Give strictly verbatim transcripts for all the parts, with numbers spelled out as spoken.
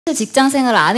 직장 생활 안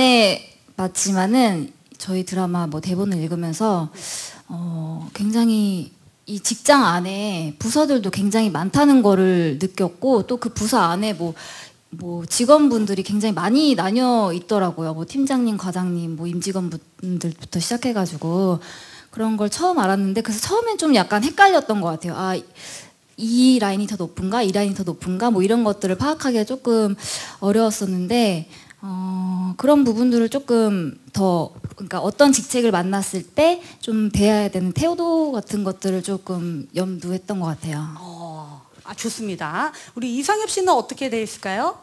해봤지만은 저희 드라마 뭐 대본을 읽으면서 어 굉장히 이 직장 안에 부서들도 굉장히 많다는 거를 느꼈고, 또 그 부서 안에 뭐 뭐 직원분들이 굉장히 많이 나뉘어 있더라고요. 뭐 팀장님, 과장님, 뭐 임직원분들부터 시작해가지고 그런 걸 처음 알았는데, 그래서 처음엔 좀 약간 헷갈렸던 것 같아요. 아, 이 라인이 더 높은가, 이 라인이 더 높은가, 뭐 이런 것들을 파악하기가 조금 어려웠었는데, 어, 그런 부분들을 조금 더, 그러니까 어떤 직책을 만났을 때 좀 대해야 되는 태도 같은 것들을 조금 염두했던 것 같아요. 어, 아, 좋습니다. 우리 이상엽 씨는 어떻게 돼 있을까요?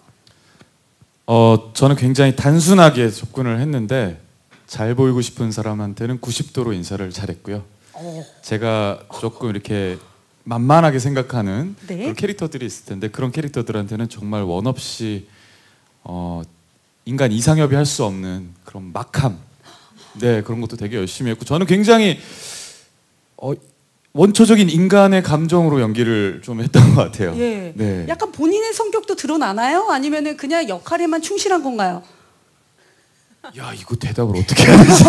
어, 저는 굉장히 단순하게 접근을 했는데 잘 보이고 싶은 사람한테는 구십 도로 인사를 잘했고요. 어. 제가 조금 이렇게 만만하게 생각하는 네. 그런 캐릭터들이 있을 텐데, 그런 캐릭터들한테는 정말 원 없이 어, 인간 이상엽이 할 수 없는 그런 막함, 네, 그런 것도 되게 열심히 했고, 저는 굉장히 어, 원초적인 인간의 감정으로 연기를 좀 했던 것 같아요. 예. 네. 약간 본인의 성격도 드러나나요? 아니면은 그냥 역할에만 충실한 건가요? 야, 이거 대답을 어떻게 해야 되지?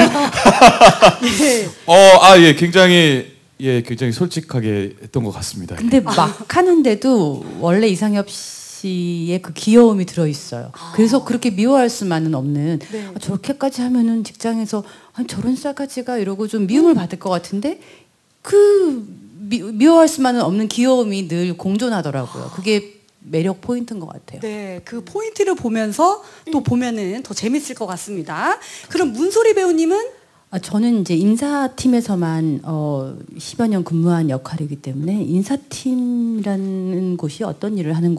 예. 어, 아, 예, 굉장히 예, 굉장히 솔직하게 했던 것 같습니다. 근데 막 하는데도 원래 이상엽 씨의 그 귀여움이 들어 있어요. 아. 그래서 그렇게 미워할 수만은 없는. 네. 아, 저렇게까지 하면은 직장에서 아니, 저런 싸가지가 이러고 좀 미움을 받을 것 같은데, 그 미, 미워할 수만은 없는 귀여움이 늘 공존하더라고요. 그게 매력 포인트인 것 같아요. 네, 그 포인트를 보면서 또 보면은 더 재밌을 것 같습니다. 그럼 문소리 배우님은? 아, 저는 이제 인사팀에서만 어, 십여 년 근무한 역할이기 때문에 인사팀이라는 곳이 어떤 일을 하는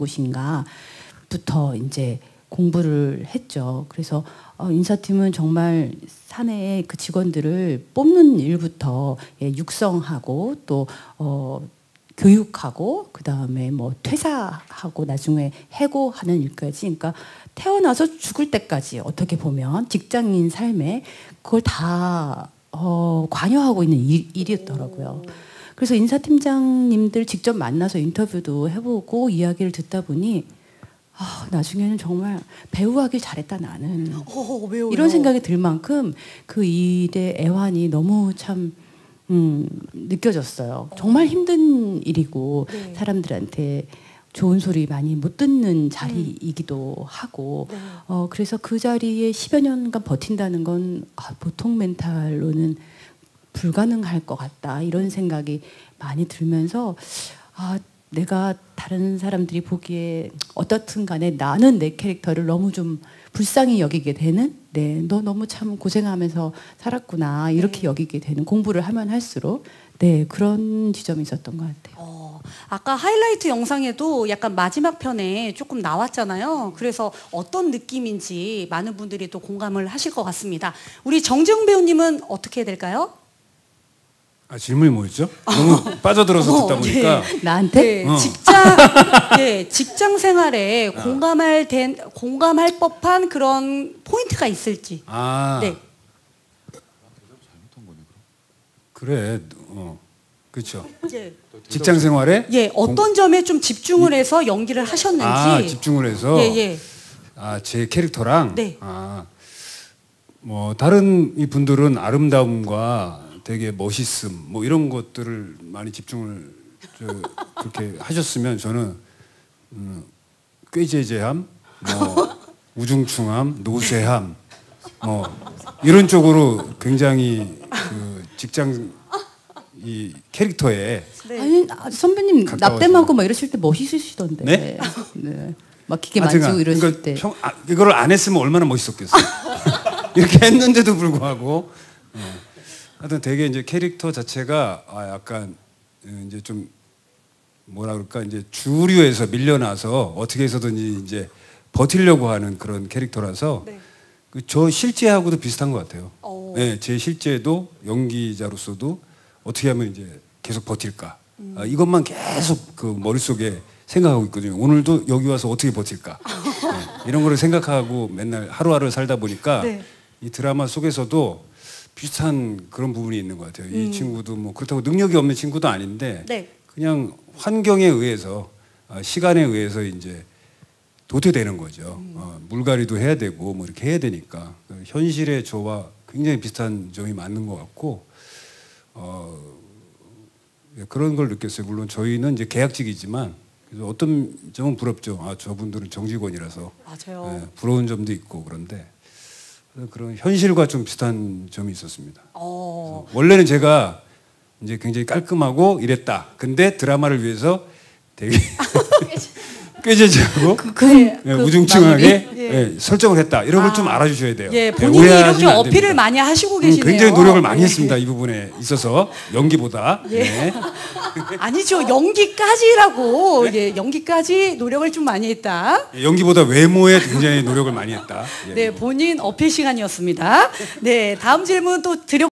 곳인가부터 이제 공부를 했죠. 그래서 어, 인사팀은 정말 사내의 그 직원들을 뽑는 일부터 예, 육성하고 또 어, 교육하고 그 다음에 뭐 퇴사하고 나중에 해고하는 일까지, 그러니까 태어나서 죽을 때까지 어떻게 보면 직장인 삶에 그걸 다 어, 관여하고 있는 일, 일이었더라고요. 그래서 인사팀장님들 직접 만나서 인터뷰도 해보고 이야기를 듣다 보니 아, 나중에는 정말 배우하길 잘했다 나는. 어, 왜요? 이런 생각이 들 만큼 그 일의 애환이 너무 참 음, 느껴졌어요. 정말 힘든 일이고 네. 사람들한테 좋은 소리 많이 못 듣는 자리이기도 음. 하고 네. 어, 그래서 그 자리에 십여 년간 버틴다는 건 아, 보통 멘탈로는 불가능할 것 같다, 이런 생각이 많이 들면서 아, 내가 다른 사람들이 보기에 어떻든 간에 나는 내 캐릭터를 너무 좀 불쌍히 여기게 되는, 네, 너 너무 참 고생하면서 살았구나 이렇게 네. 여기게 되는, 공부를 하면 할수록 네, 그런 지점이 있었던 것 같아요. 어, 아까 하이라이트 영상에도 약간 마지막 편에 조금 나왔잖아요. 그래서 어떤 느낌인지 많은 분들이 또 공감을 하실 것 같습니다. 우리 정재웅 배우님은 어떻게 해야 될까요? 아, 질문이 뭐였죠? 너무 빠져들어서 듣다 어, 보니까. 네. 나한테? 네, 어. 직장, 네, 직장 생활에 아. 공감할 된, 공감할 법한 그런 포인트가 있을지. 아, 네. 그래, 어, 그렇죠. 예. 직장 생활에 예, 어떤 공... 점에 좀 집중을 해서 연기를 하셨는지. 아, 집중을 해서. 예, 예. 아, 제 캐릭터랑. 네. 아, 뭐 다른 이 분들은 아름다움과 되게 멋있음, 뭐 이런 것들을 많이 집중을 저, 그렇게 하셨으면 저는 음, 꾀죄죄함, 뭐 우중충함, 노쇠함, 뭐 이런 쪽으로 굉장히 그 직장 이 캐릭터에. 네. 아니 선배님 납땜하고 막 이러실 때 멋있으시던데. 네? 네. 막 기계 만지고 아, 이러실 그러니까 때. 평, 아, 이거를 안 했으면 얼마나 멋있었겠어요. 이렇게 했는데도 불구하고. 어. 하여튼 되게 이제 캐릭터 자체가 아 약간 이제 좀 뭐라 그럴까, 이제 주류에서 밀려나서 어떻게 해서든지 이제 버티려고 하는 그런 캐릭터라서 네. 그 저 실제하고도 비슷한 것 같아요. 네, 제 실제도 연기자로서도 어떻게 하면 이제 계속 버틸까, 음. 아, 이것만 계속 그 머릿속에 생각하고 있거든요. 오늘도 여기 와서 어떻게 버틸까, 네, 이런 거를 생각하고 맨날 하루하루 살다 보니까 네. 이 드라마 속에서도 비슷한 그런 부분이 있는 것 같아요. 음. 이 친구도 뭐 그렇다고 능력이 없는 친구도 아닌데 네. 그냥 환경에 의해서, 시간에 의해서 이제 도태되는 거죠. 어, 물갈이도 해야 되고 뭐 이렇게 해야 되니까 현실의 저와 굉장히 비슷한 점이 맞는 것 같고 어, 예, 그런 걸 느꼈어요. 물론 저희는 이제 계약직이지만 그래서 어떤 점은 부럽죠. 아, 저분들은 정직원이라서 맞아요. 예, 부러운 점도 있고 그런데 그런 현실과 좀 비슷한 점이 있었습니다. 어. 원래는 제가 이제 굉장히 깔끔하고 이랬다. 근데 드라마를 위해서 되게 꾀죄죄하고 네. 예, 우중충하게 예. 예, 설정을 했다. 이런 걸 좀 아. 알아주셔야 돼요. 예, 예, 본인이 오해하시면 이렇게 안 어필을 됩니다. 많이 하시고 음, 계시네요. 굉장히 노력을 많이 예. 했습니다. 이 부분에 있어서 연기보다. 예. 네. 아니죠. 연기까지라고. 예, 연기까지 노력을 좀 많이 했다. 예, 연기보다 외모에 굉장히 노력을 많이 했다. 예. 네, 본인 어필 시간이었습니다. 네, 다음 질문 또 드려